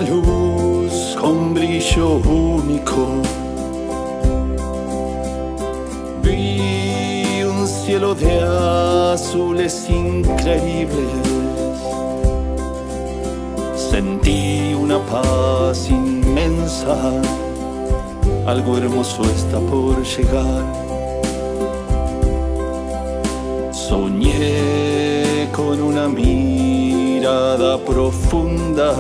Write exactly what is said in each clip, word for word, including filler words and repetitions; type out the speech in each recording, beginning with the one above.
una luz con brillo único. Vi un cielo de azules increíbles. Sentí una paz inmensa. Algo hermoso está por llegar. Soñé con una mirada profunda,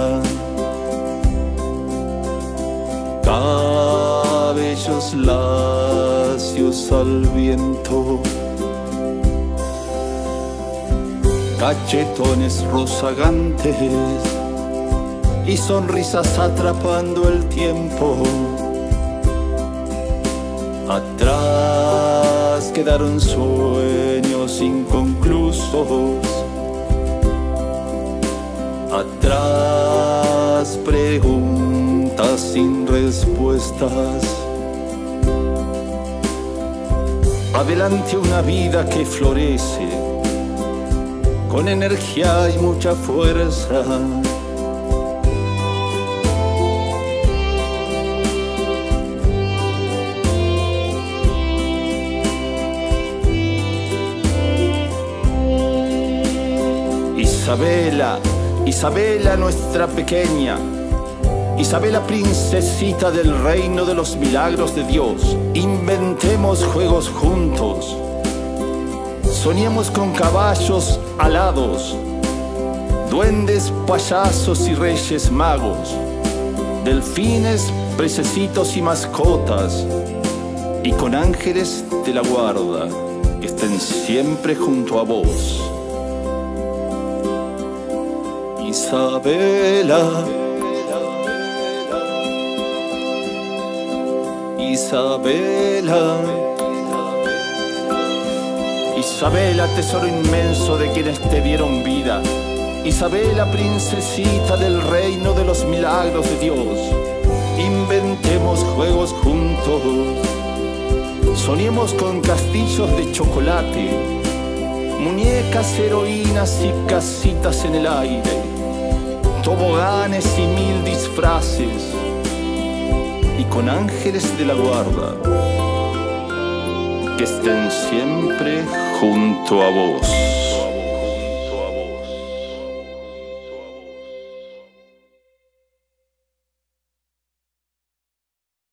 cabellos lacios al viento, cachetones rozagantes y sonrisas atrapando el tiempo. Atrás quedaron sueños inconclusos. Atrás preguntas sin respuestas. Adelante una vida que florece con energía y mucha fuerza. Isabela, Isabela nuestra pequeña, Isabela princesita del reino de los milagros de Dios. Inventemos juegos juntos, soñemos con caballos alados, duendes, payasos y reyes magos, delfines, pececitos y mascotas, y con ángeles de la guarda que estén siempre junto a vos. Isabela, Isabela, Isabela, tesoro inmenso de quienes te dieron vida. Isabela, princesita del reino de los milagros de Dios. Inventemos juegos juntos, soñemos con castillos de chocolate, muñecas, heroínas y casitas en el aire, toboganes y mil disfraces, y con ángeles de la guarda que estén siempre junto a vos.